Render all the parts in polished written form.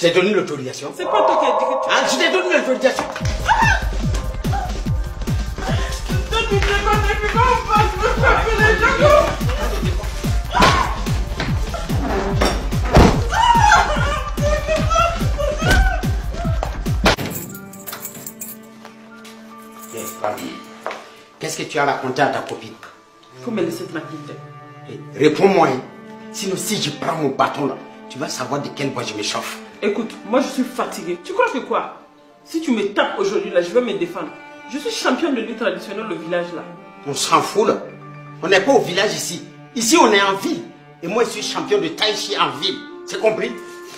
Je t'ai donné l'autorisation. C'est pas toi qui as dit que tu... Ah, je t'ai donné l'autorisation. Qu'est-ce que tu as raconté à ta copine? Il faut me laisser tranquille. Réponds-moi. Sinon, si je prends mon bâton là, tu vas savoir de quelle voie je m'échauffe. Écoute, moi je suis fatigué. Tu crois que quoi? Si tu me tapes aujourd'hui là, je vais me défendre. Je suis champion de lutte traditionnelle au village là. On s'en fout là. On n'est pas au village ici. Ici on est en ville. Et moi je suis champion de tai chi en ville. C'est compris?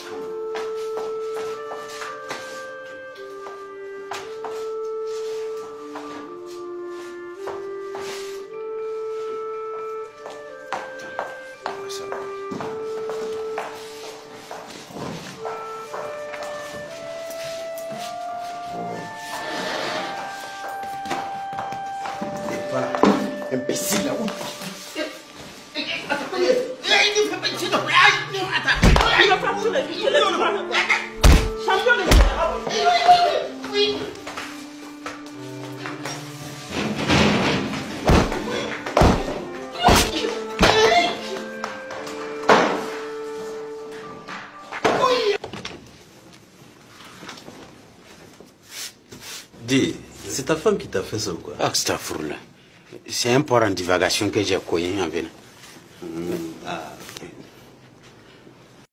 Voilà, imbécile là. Il va faire sur la vie, champion de oui. Dis, c'est ta femme qui t'a fait ça ou quoi? Ah, c'est un fourle. C'est un port en divagation que j'ai connu en venant.